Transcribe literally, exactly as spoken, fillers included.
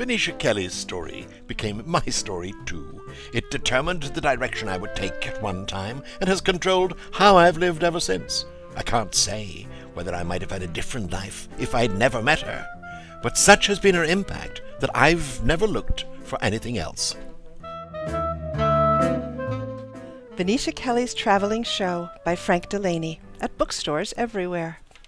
Venetia Kelly's story became my story too. It determined the direction I would take at one time, and has controlled how I've lived ever since. I can't say whether I might have had a different life if I'd never met her, but such has been her impact that I've never looked for anything else. Venetia Kelly's Traveling Show by Frank Delaney, at bookstores everywhere.